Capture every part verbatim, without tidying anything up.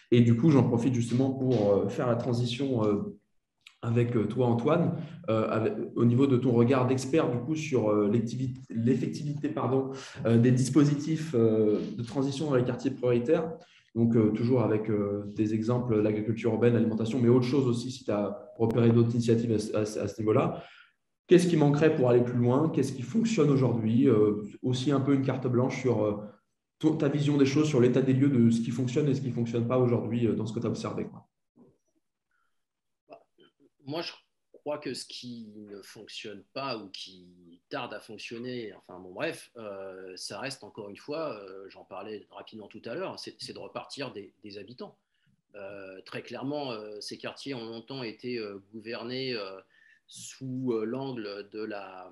Et du coup, j'en profite justement pour euh, faire la transition euh, avec euh, toi, Antoine, euh, avec- au niveau de ton regard d'expert du coup sur euh, l'activité- l'effectivité pardon, euh, des dispositifs euh, de transition dans les quartiers prioritaires. Donc, euh, toujours avec euh, des exemples, l'agriculture urbaine, l'alimentation, mais autre chose aussi si tu as repéré d'autres initiatives à, ce à ce- à ce niveau-là. Qu'est-ce qui manquerait pour aller plus loin? Qu'est-ce qui fonctionne aujourd'hui? Euh, aussi un peu une carte blanche sur euh, ton- ta vision des choses, sur l'état des lieux de ce qui fonctionne et ce qui ne fonctionne pas aujourd'hui euh, dans ce que tu as observé, quoi. Bah, moi, je crois que ce qui ne fonctionne pas ou qui tarde à fonctionner, enfin bon, bref, euh, ça reste encore une fois, euh, j'en parlais rapidement tout à l'heure, c'est c'est de repartir des, des habitants. Euh, très clairement, euh, ces quartiers ont longtemps été euh, gouvernés euh, sous euh, l'angle de la,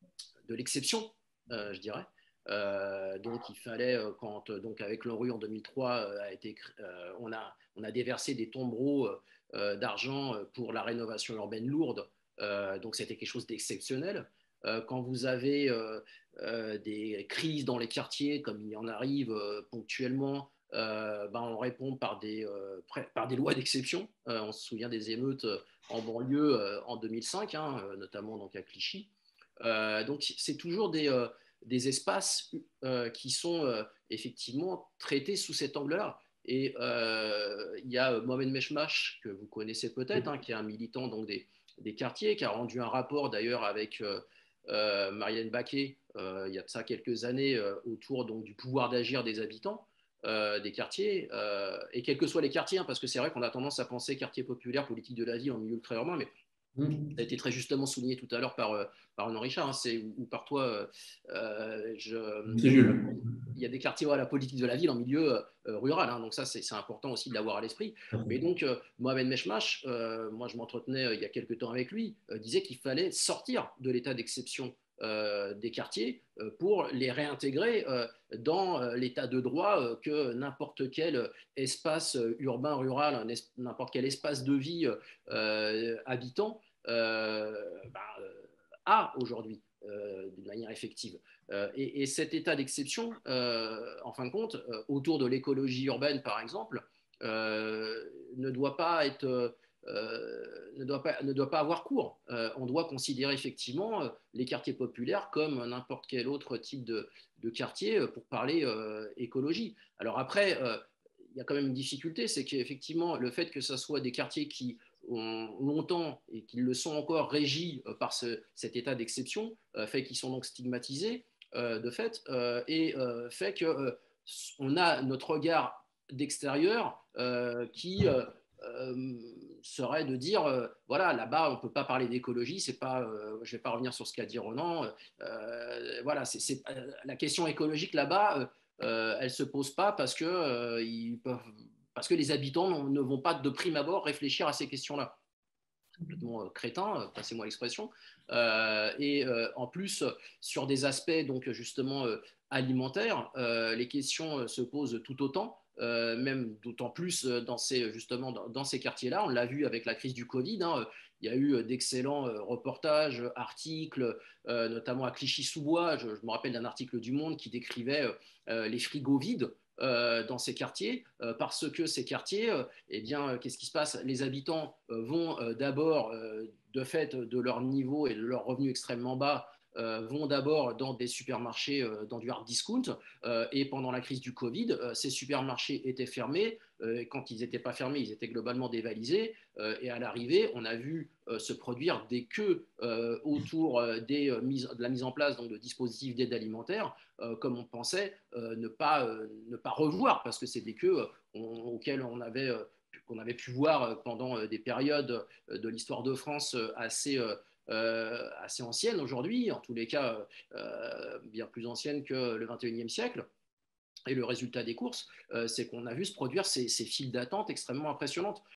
de l'exception, euh, je dirais. Euh, donc il fallait, euh, quand euh, donc avec l'ANRU en deux mille trois, euh, a été, euh, on, a, on a déversé des tombereaux euh, d'argent pour la rénovation urbaine lourde. Euh, donc c'était quelque chose d'exceptionnel. Euh, quand vous avez euh, euh, des crises dans les quartiers, comme il y en arrive euh, ponctuellement, euh, ben on répond par des, euh, par des lois d'exception. Euh, on se souvient des émeutes en banlieue euh, en deux mille cinq, hein, notamment donc à Clichy. Euh, donc, c'est toujours des, euh, des espaces euh, qui sont euh, effectivement traités sous cet angle-là. Et euh, il y a Mohamed Meshmash, que vous connaissez peut-être, hein, qui est un militant donc, des, des quartiers, qui a rendu un rapport d'ailleurs avec euh, euh, Marianne Baquet, euh, il y a de ça quelques années, euh, autour donc, du pouvoir d'agir des habitants euh, des quartiers, euh, et quels que soient les quartiers, hein, parce que c'est vrai qu'on a tendance à penser quartier populaire, politique de la ville en milieu ultra-urbain, mais ça a Hmm. été très justement souligné tout à l'heure par, euh, par Renan Richard, hein, c'est, ou, ou par toi. Euh, euh, je, il, C'est y a des, Jules. il y a des quartiers à la politique de la ville en milieu euh, rural, hein, donc ça c'est, c'est important aussi de l'avoir à l'esprit. Mais donc euh, Mohamed Meshmash, euh, moi je m'entretenais euh, il y a quelques temps avec lui, euh, disait qu'il fallait sortir de l'état d'exception euh, des quartiers euh, pour les réintégrer euh, dans euh, l'état de droit euh, que n'importe quel espace euh, urbain, rural, n'importe quel espace de vie euh, habitant euh, bah, euh, a aujourd'hui euh, d'une manière effective. Euh, et, et, cet état d'exception, euh, en fin de compte, euh, autour de l'écologie urbaine, par exemple, euh, ne doit pas être euh, ne, doit pas, ne doit pas avoir cours. Euh, on doit considérer effectivement euh, les quartiers populaires comme n'importe quel autre type de, de quartier euh, pour parler euh, écologie. Alors après, euh, il y a quand même une difficulté, c'est qu'effectivement, le fait que ce soit des quartiers qui ont longtemps et qui le sont encore régis euh, par ce, cet état d'exception, euh, fait qu'ils sont donc stigmatisés euh, de fait, euh, et euh, fait qu'on a notre regard d'extérieur euh, qui euh, euh, serait de dire euh, voilà, là-bas on ne peut pas parler d'écologie, c'est pas euh, je ne vais pas revenir sur ce qu'a dit Ronan, euh, voilà, c'est, c'est, euh, la question écologique là-bas euh, elle ne se pose pas parce que euh, ils peuvent, parce que les habitants ne vont pas de prime abord réfléchir à ces questions-là. Complètement euh, crétin, euh, passez-moi l'expression. Euh, et euh, en plus, sur des aspects donc justement euh, alimentaires, euh, les questions euh, se posent tout autant. Euh, même d'autant plus euh, dans ces, justement dans, dans ces quartiers-là. On l'a vu avec la crise du Covid. Hein, il y a eu d'excellents euh, reportages, articles, euh, notamment à Clichy-sous-Bois. Je, je, me rappelle d'un article du Monde qui décrivait euh, les frigos vides euh, dans ces quartiers, euh, parce que ces quartiers, euh, eh bien, euh, qu'est-ce qui se passe? Les habitants euh, vont euh, d'abord, euh, de fait de leur niveau et de leur revenu extrêmement bas, euh, vont d'abord dans des supermarchés, euh, dans du hard discount. Euh, et pendant la crise du Covid, euh, ces supermarchés étaient fermés. Euh, et quand ils n'étaient pas fermés, ils étaient globalement dévalisés. Euh, et à l'arrivée, on a vu euh, se produire des queues euh, autour euh, des, euh, mises, de la mise en place donc, de dispositifs d'aide alimentaire, euh, comme on pensait euh, ne, pas, euh, ne pas revoir, parce que c'est des queues euh, on, auxquelles on avait euh, qu'on avait pu voir pendant des périodes de l'histoire de France assez, euh, assez anciennes aujourd'hui, en tous les cas euh, bien plus anciennes que le vingt et unième siècle. Et le résultat des courses, euh, c'est qu'on a vu se produire ces, ces files d'attente extrêmement impressionnantes.